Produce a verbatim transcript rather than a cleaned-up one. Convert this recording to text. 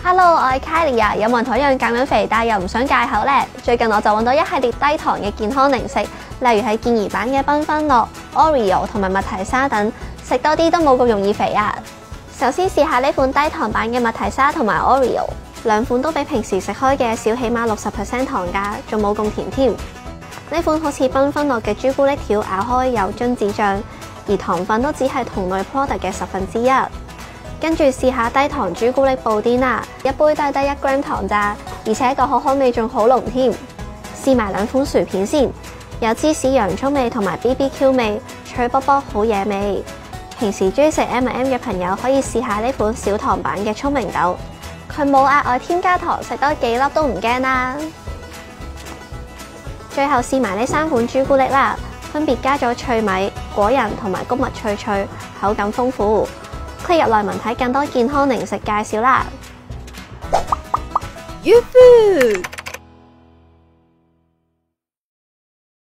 Hello， 我係 Kylie 啊，有冇人同樣減緊肥，但係又唔想戒口呢？最近我就揾到一系列低糖嘅健康零食，例如係健怡版嘅繽紛樂、Oreo 同埋麥提沙等，食多啲都冇咁容易肥啊！首先試下呢款低糖版嘅麥提沙同埋 Oreo， 兩款都比平時食開嘅少起碼六十 percent 糖㗎，仲冇咁甜添。呢款好似繽紛樂嘅朱古力條咬開有榛子醬，而糖分都只係同類 product 嘅十分之一。跟住試下低糖朱古力布甸啦，一杯都係得一 gram 糖咋，而且個可可味仲好濃添。試埋兩款薯片先，有芝士洋蔥味同埋 B B Q 味，脆卜卜好惹味。平時中意食 M and M 嘅朋友可以試下呢款小糖版嘅聰明豆，佢冇額外添加糖，食多幾粒都唔驚啦。最後試埋呢三款朱古力啦，分別加咗脆米、果仁同埋穀物脆脆，口感豐富。click入內文睇更多健康零食介紹啦。 Yoo-hoo!